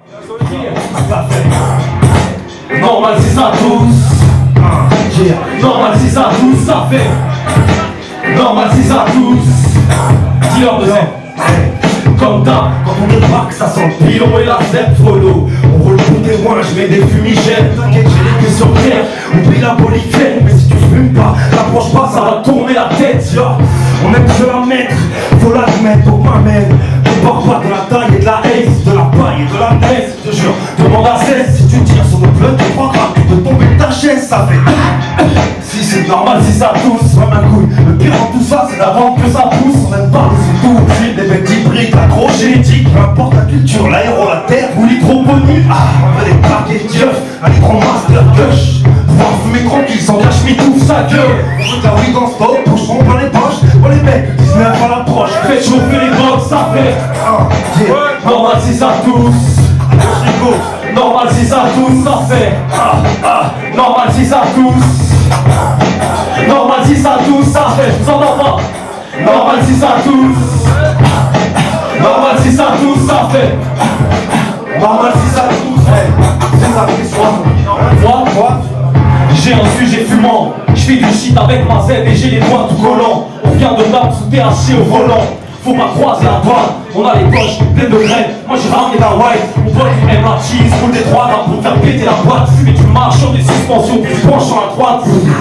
Normal c'est ça tous. Normal c'est ça tous, ça fait. Normal c'est ça tous. Dis-leur de comme d'hab, quand on débarque, ça sent le pilon et la zep follow. On roule pour des moins, je mets des fumigènes. T'inquiète, j'ai les pieds sur terre, oublie la polyphène. Mais si tu fumes pas, t'approches pas, ça va tourner la tête, ya. On aime se la mettre, faut l'admettre, donc m'amène. Ne pars pas de la taille et de la haze, de la paille et de la neige, je te jure. Demande à 16, si tu tires sur nos pleutres, tu crois grave de tomber de ta chaise, ça fait. Si c'est normal, si ça tousse, comme un couille. Le pire en tout ça, c'est d'attendre que ça pousse. On aime pas c'est tout. Des bêtes hybrides, agro-génétique, peu importe la culture, l'aéro, la terre ou l'hydroponie. On veut des paquets de dieux, un hydromaster gush. Pouvoir fumer tranquille sans cache m'étouffe sa gueule. On veut de la weed en stock, pocheron plein les poches. Oh les mecs, 19 à l'approche, faites chauffer les drogues, ça fait. Normal si ça tousse. Normal si ça tousse, ça fait. Normal si ça tousse. Normal si ça tousse, ça fait. Je vous entends pas. Normal si ça tousse. Normal si ça tousse, ça fait. Normal si ça tousse, c'est ça qui soit. Quoi? J'ai un sujet fumant. Je fais du shit avec ma Z et j'ai les doigts tout collants. On vient de Naples sous THC au volant. Faut pas croiser la droite, on a les poches pleines de graines. Moi j'ai ramené la white, mon pote il aime la cheese. Roule des trois là pour faire péter la boîte. Mais tu marches sur des suspensions, tu penches sur la droite.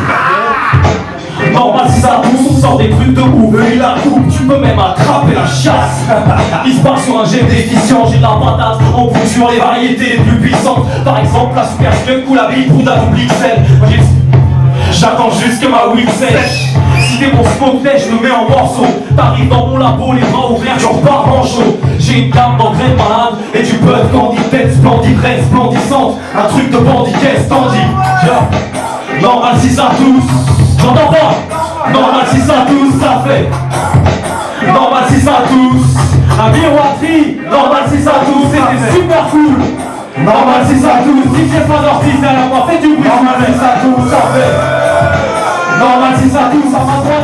Normal si ça pousse, on sort des trucs de ouf. Il la coupe, tu peux même attraper la chasse. Il se part sur un jet déficient, j'ai de la patate. On pousse sur les variétés les plus puissantes. Par exemple la super skunk ou la bille pour la double XL. J'attends juste que ma weed sèche. Si t'es mon smoke je me mets en morceaux. T'arrives dans mon labo, les bras ouverts, j'en repars en chaud. J'ai une gamme d'engrais malade et du bud candide, tête splendide, reine splendissante. Un truc de bandit, qu'est-ce t'en dis? Normal si ça tousse, j'entends pas. Normal si ça tousse, ça fait. Normal si ça tousse. La miroiterie, normal si ça tousse, c'était super cool. Normal si ça tousse, si j'ai pas d'ortie derrière moi, fais du bruit. Normal si ça tousse, ça fait. Normal si ça tousse, ça va.